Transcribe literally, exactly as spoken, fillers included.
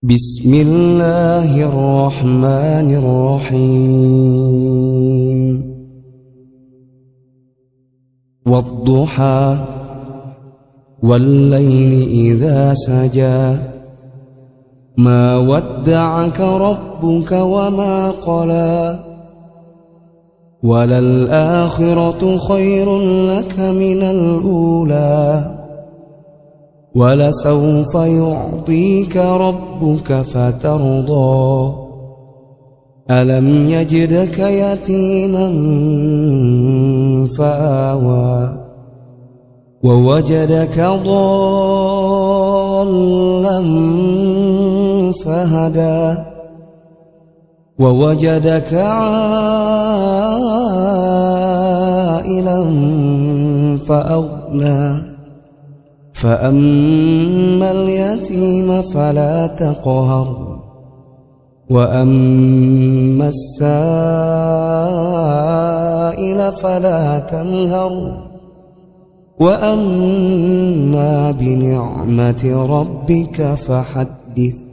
بسم الله الرحمن الرحيم والضحى والليل إذا سجى ما ودعك ربك وما قلى وللآخرة خير لك من الأولى ولسوف يعطيك ربك فترضى ألم يجدك يتيما فآوى ووجدك ضالا فهدى ووجدك عائلا فأغنى فأما اليتيم فلا تقهر وأما السائل فلا تنهر وأما بنعمة ربك فحدث.